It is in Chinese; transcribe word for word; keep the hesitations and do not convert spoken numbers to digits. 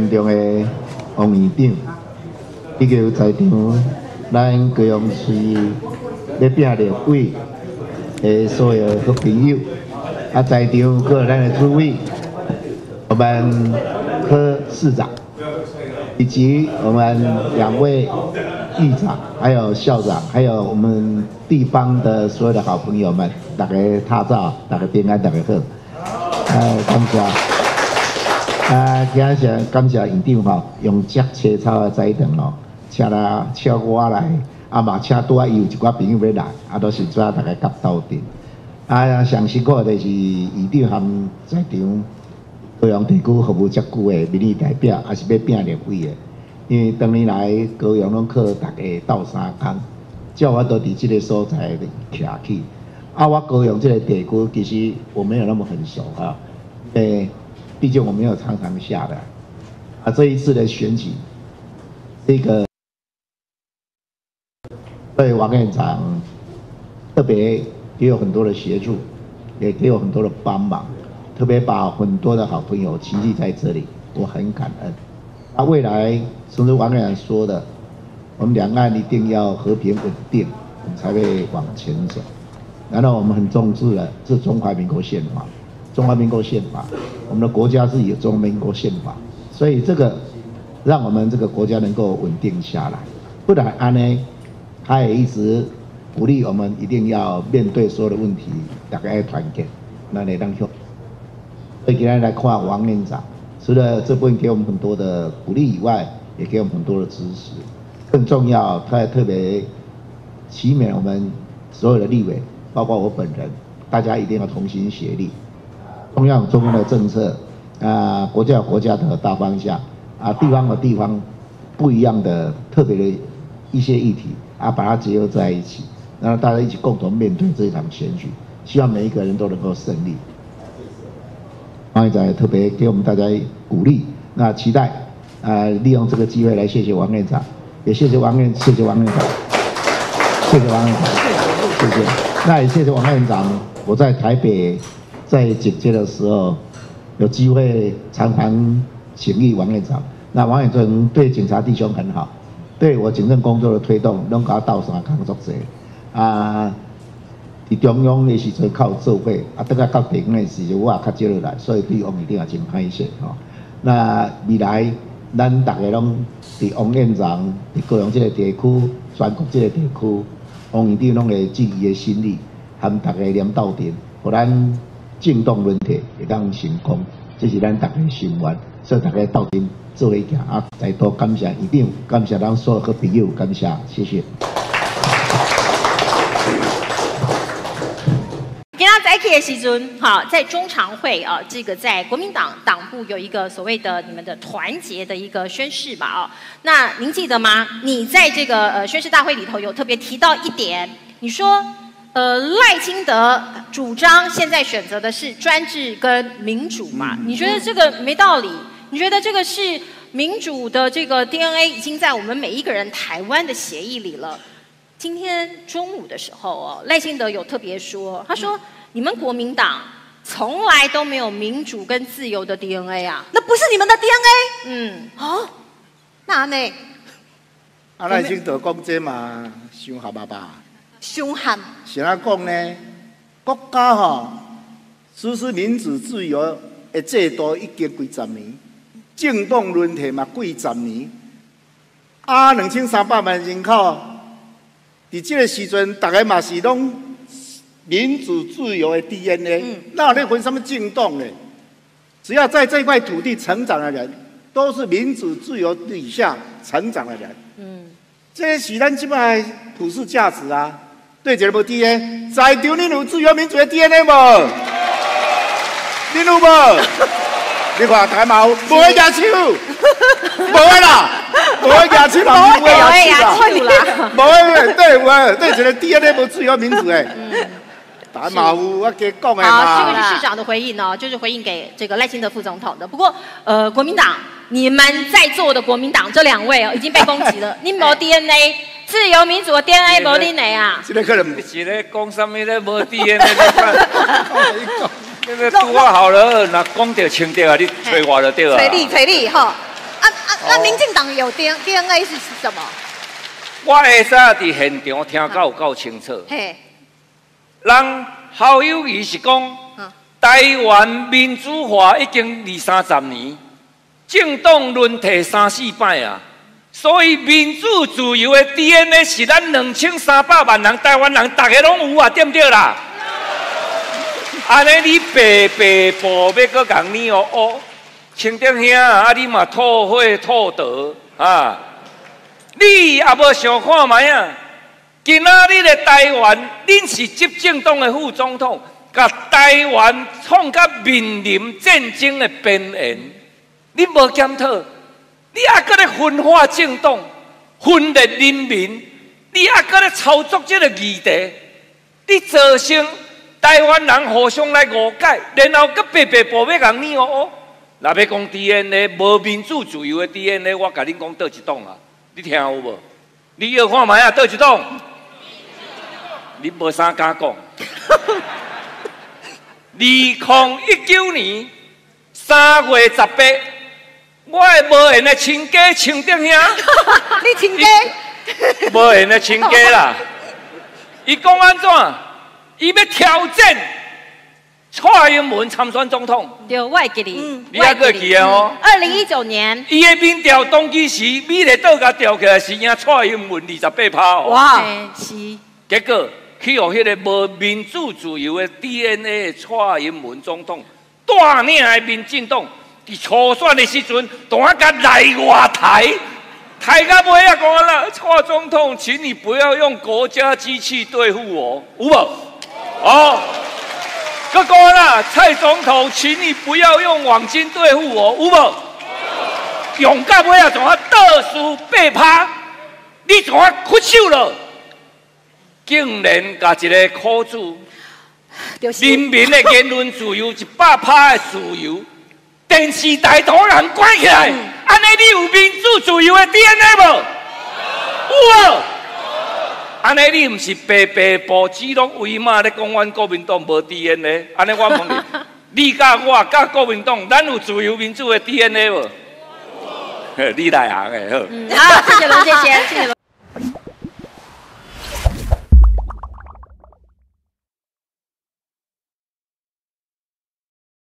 现场的王院长，以及在场咱高雄市要拼立委的所有好朋友，啊，在场各咱的诸位，我们柯市长，以及我们两位议长，还有校长，还有我们地方的所有的好朋友们，大家踏照，大家平安，大家好，啊，感谢。啊，今日感谢院长吼，用遮青草的栽藤吼，请来请我来，啊嘛请拄啊伊有一寡朋友要来，啊都是主要大家夹斗阵。啊，上辛苦的就是院长含在场高雄地区服务遮久的民意代表，也是要拼立委的。因为当年来高雄拢靠大家斗相共，叫我都伫即个所在徛起。啊，我高雄这个地区其实我没有那么很熟啊，诶。毕竟我没有常常下来，啊，这一次的选举，这个对王院长特别也有很多的协助，也给我很多的帮忙，特别把很多的好朋友齐聚在这里，我很感恩。啊，未来正如王院长说的，我们两岸一定要和平稳定，我们才会往前走。然后我们很重视的是中华民国宪法。中华民国宪法，我们的国家是有中华民国宪法，所以这个让我们这个国家能够稳定下来。不然安呢，他也一直鼓励我们一定要面对所有的问题，大家要团结，那来当所以今天来看王院长，除了这部分给我们很多的鼓励以外，也给我们很多的支持。更重要，他也特别期勉我们所有的立委，包括我本人，大家一定要同心协力。中央有中央的政策，啊，国家有国家的大方向，啊，地方有地方不一样的特别的一些议题，啊，把它结合在一起，然后大家一起共同面对这一场选举，希望每一个人都能够胜利。王院长也特别给我们大家鼓励，那期待，啊，利用这个机会来谢谢王院长，也谢谢王院，谢谢王院长，谢谢王院长，谢谢，那也谢谢王院长，我在台北。在警界的时候，有机会常常请益王院长。那王院长对警察弟兄很好，对我警政工作的推动，拢甲斗相工作者。啊，伫中央的时阵靠做伙，啊，等下到地方的时阵我也较少落来，所以对王院长也真歹势吼。那未来咱大家拢伫王院长伫高雄这个地区、全国这个地区，王院长拢会尽伊的心力，含大家连斗阵，互咱。进动轮替会当成功，这是咱大家心愿，所以大家斗阵做伙行啊！再多感谢院长，感谢咱所有的朋友，感谢，谢谢。 今天在起的时阵，好，在中常会啊，这个在国民党党部有一个所谓的你们的团结的一个宣誓嘛，啊，那您记得吗？你在这个呃宣誓大会里头有特别提到一点，你说。呃，赖清德主张现在选择的是专制跟民主嘛？你觉得这个没道理？你觉得这个是民主的这个 D N A 已经在我们每一个人台湾的协议里了？今天中午的时候哦，赖清德有特别说，他说你们国民党从来都没有民主跟自由的 D N A 啊， 那不是你们的 D N A？ 嗯， 哦，那呢？ 啊，赖清德讲这嘛，伤合爸爸。 凶悍是安讲呢？国家吼实施民主自由的制度已经几十年，政党轮替嘛几十年。啊，两千三百万人口，伫这个时阵，大家嘛是拢民主自由的 D N A， 哪有咧分什么政党呢？只要在这块土地成长的人，都是民主自由底下成长的人。嗯，这是咱即摆普世价值啊。对一个无 D N A， 在场恁有自由民主的 D N A 无？恁有无？你看台嘛有，无会举手，无会啦，无会举手啦，无会举手啦，无会对有啊，对一个 D N A 无自由民主诶。台嘛有，我加讲诶嘛。 好，这个是市长的回应哦，就是回应给这个赖清德副总统的。不过，呃，国民党，你们在座的国民党这两位哦，已经被攻击了，你没 D N A。自由民主的 D N A 无你内啊！ 这个可能是咧讲什么咧？无 D N A 咧？那个拄好好了，那讲到清掉啊，你找我就对啊。 找你找你吼！啊， 啊，那民进党有 D D N A 是什么？ 我会使伫现场听到有够清楚。 嘿， 人侯友宜是讲，台湾民主化已经二三十年，政党轮替三四摆啊，所以民主自由的 D N A 是咱两千三百万人台湾人大家拢有啊，对不对啦？安尼你白白步要搁讲你哦哦，清德兄啊，你嘛吐血吐德啊！你也无想看卖啊！今仔日的台湾，恁是执政党的副总统，甲台湾创甲面临战争的边缘，你无检讨，你还搁咧分化政党，分裂人民，你还搁咧操作这个议题，你造成台湾人互相来误解，然后搁白白步要共你哦哦。若要讲 D N A 无民主自由的 D N A， 我甲恁讲倒一党啊！你听有无？你要看卖啊，倒一党？你无啥敢讲。二零一九年三月十八，我的无缘的亲家清德兄， 你亲家？ 无缘的亲家啦。伊讲安怎？伊要挑战蔡英文参选总统。 对，我会记你。 嗯你还记记啊？哦。 二零一九年， 伊的民调当其时，美丽岛甲调起来是赢蔡英文二十八趴哦。 哇！ 哎是。 结果去互迄个无民主自由的 D N A 的蔡英文总统带领的民进党，伫初选的时阵，大家来外台，台到尾啊讲啦，蔡总统，请你不要用国家机器对付我，有无？哦。佮讲啦，蔡总统，请你不要用网军对付我，有无？用到尾啊，怎啊倒数八趴？你怎啊屈手了？竟然甲一个苦主，人民的言论自由一百趴的自由，电视台突然关起来，安尼你有民主自由的 D N A 无？有无？安尼你毋是白白步指鹿为马咧讲阮国民党无 D N A？ 安尼我问你，你甲我甲国民党，咱有自由民主的 D N A 无？你来行的好。 嗯，好，谢谢龙，谢谢，谢谢龙。